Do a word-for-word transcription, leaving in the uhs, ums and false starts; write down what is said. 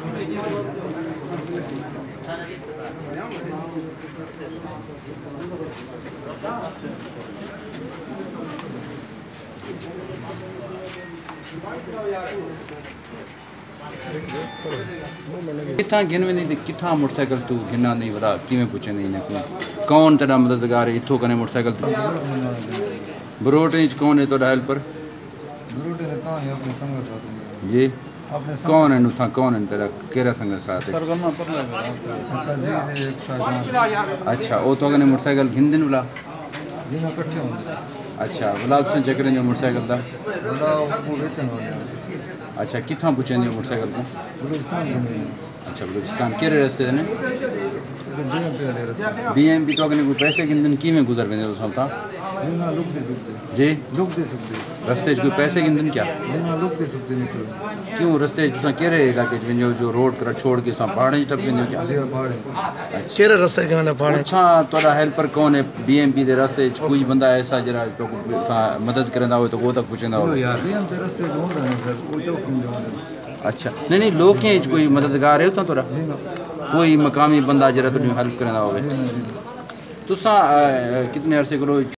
किथा गिन वेंदी किथा मोटरसाइकिल तू गिना नहीं वरा किवें पुछेंदी इन को कौन तेरा मददगार है इथों कने मोटरसाइकिल तू बरोट इंच कौन है तोड़ा हेल्पर बरोट है कौन है अपने संग साथ ये अपने कौन है नुथा कौन है तेरा केरा संग साथ सरगना पर लगा अच्छा ओ तो कने मोटरसाइकिल गिन दिन वाला दिन इकट्ठे होंगे अच्छा भला तुसें चक्कर जो मोटरसाइकिल दा भला वो वेचन हो गया अच्छा किथा पुछेंदी मोटरसाइकिल को बलूचिस्तान में अच्छा बलूचिस्तान केरे रास्ते ने बीएमपी वाले रास्ते बीएमपी तो कने कोई पैसे गिन दिन किवें गुजर वेंदे तो समता जिना लुक दे लुक दे जी लुक दे लुक दे रास्ते कोई पैसे गिन दिन क्या जिना लुक दे लुक दे निकल क्यों रास्ते तुसा केरे इलाके जो जो रोड कर छोड़ के सा पहाड़ी टप वेंदे क्या जी पहाड़ केरे रास्ते के वाले पहाड़ अच्छा तोड़ा हेल्पर कौन है बीएमपी दे रास्ते कोई बंदा ऐसा जरा तो मदद करंदा हो तो वो तक पूछंदा हो यार बीएमपी रास्ते ढूंढ रहे हैं सर वो तो कम अच्छा नहीं नहीं लोग के कोई मददगार है उतना तोरा कोई मकामी बंदा जरा तुझे हेल्प करना होवे तुसा कितने अरसे करो